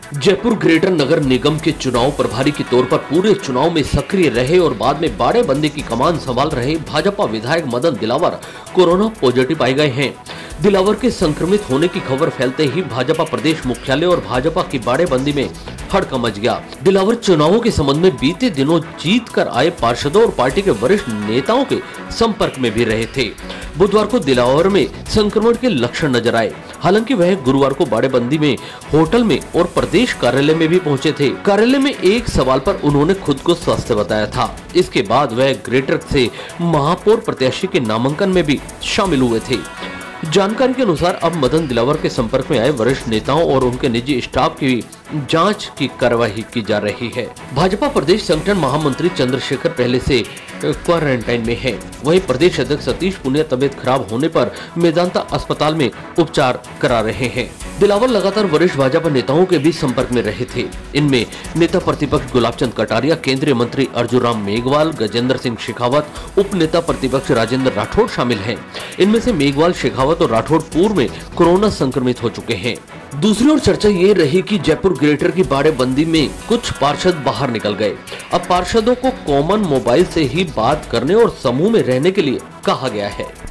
Jaipur greater नगर निगम के चुनाव प्रभारी के तौर पर पूरे चुनाव में सक्रिय रहे और बाद में बाड़ेबंदी की कमान संभाल रहे भाजपा विधायक मदन दिलावर कोरोना पॉजिटिव पाए गए हैं। दिलावर के संक्रमित होने की खबर फैलते ही भाजपा प्रदेश मुख्यालय और भाजपा की बाड़ेबंदी में हड़कंप मच गया। दिलावर चुनावों के संबंध में बीते दिनों जीत कर आए पार्षदों और पार्टी के वरिष्ठ नेताओं के संपर्क में भी रहे थे। बुधवार को दिलावर में संक्रमण के लक्षण नजर आए। हालांकि वह गुरुवार को बाड़ेबंदी में होटल में और प्रदेश कार्यालय में भी पहुंचे थे। कार्यालय में एक सवाल पर उन्होंने खुद को स्वस्थ बताया था। इसके बाद वह ग्रेटर से महापौर प्रत्याशी के नामांकन में भी शामिल हुए थे। जानकारी के अनुसार अब मदन दिलावर के संपर्क में आए वरिष्ठ नेताओं और उनके निजी स्टाफ की जांच की कार्रवाई की जा रही है। भाजपा प्रदेश संगठन महामंत्री चंद्रशेखर पहले से क्वारंटाइन में है। वहीं प्रदेश अध्यक्ष सतीश पुनिया तबियत खराब होने पर मेदांता अस्पताल में उपचार करा रहे हैं। दिलावर लगातार वरिष्ठ भाजपा नेताओं के बीच संपर्क में रहे थे। इनमें नेता प्रतिपक्ष गुलाबचंद कटारिया, केंद्रीय मंत्री अर्जुन राम मेघवाल, गजेंद्र सिंह शेखावत, उप नेता प्रतिपक्ष राजेंद्र राठौड़ शामिल हैं। इनमें से मेघवाल, शेखावत और राठौड़ पूर्व में कोरोना संक्रमित हो चुके हैं। दूसरी ओर चर्चा ये रही कि जयपुर ग्रेटर की बाड़ेबंदी में कुछ पार्षद बाहर निकल गए। अब पार्षदों को कॉमन मोबाइल से ही बात करने और समूह में रहने के लिए कहा गया है।